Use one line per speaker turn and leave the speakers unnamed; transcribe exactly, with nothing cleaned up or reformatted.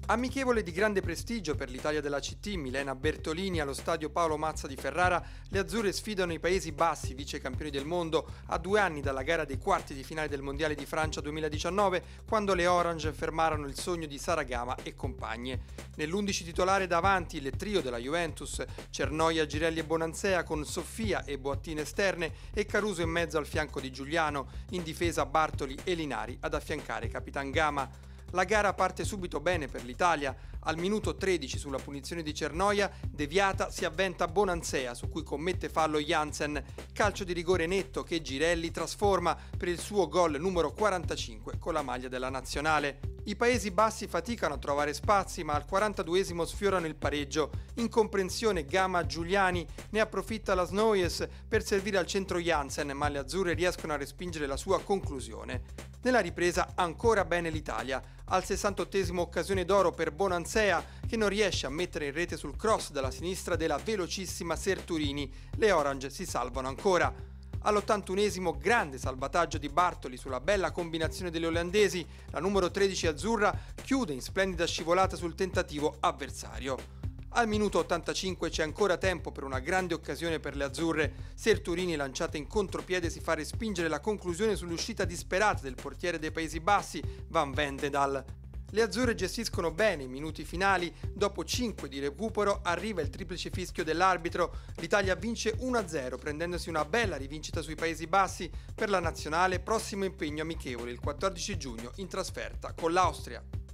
Amichevole di grande prestigio per l'Italia della C T, Milena Bertolini allo stadio Paolo Mazza di Ferrara, le azzurre sfidano i Paesi Bassi, vice campioni del mondo, a due anni dalla gara dei quarti di finale del Mondiale di Francia duemiladiciannove, quando le Orange fermarono il sogno di Saragama e compagne. Nell'undici titolare davanti il trio della Juventus, Cernoia, Girelli e Bonansea con Soffia e Boattine esterne e Caruso in mezzo al fianco di Giuliano, in difesa Bartoli e Linari ad affiancare Capitan Gama. La gara parte subito bene per l'Italia. Al minuto tredici sulla punizione di Cernoia, deviata, si avventa Bonansea su cui commette fallo Jansen, calcio di rigore netto che Girelli trasforma per il suo gol numero quarantacinque con la maglia della nazionale. I Paesi Bassi faticano a trovare spazi, ma al quarantaduesimo sfiorano il pareggio. Incomprensione Gama-Giuliani, ne approfitta la Snoyes per servire al centro Jansen, ma le azzurre riescono a respingere la sua conclusione. Nella ripresa ancora bene l'Italia, al sessantottesimo occasione d'oro per Bonansea che non riesce a mettere in rete sul cross dalla sinistra della velocissima Serturini, le Orange si salvano ancora. All'ottantunesimo grande salvataggio di Bartoli sulla bella combinazione delle olandesi, la numero tredici azzurra chiude in splendida scivolata sul tentativo avversario. Al minuto ottantacinque c'è ancora tempo per una grande occasione per le azzurre. Serturini, lanciata in contropiede, si fa respingere la conclusione sull'uscita disperata del portiere dei Paesi Bassi, Van Vendedal. Le azzurre gestiscono bene i minuti finali, dopo cinque di recupero arriva il triplice fischio dell'arbitro, l'Italia vince uno a zero prendendosi una bella rivincita sui Paesi Bassi. Per la nazionale prossimo impegno amichevole il quattordici giugno in trasferta con l'Austria.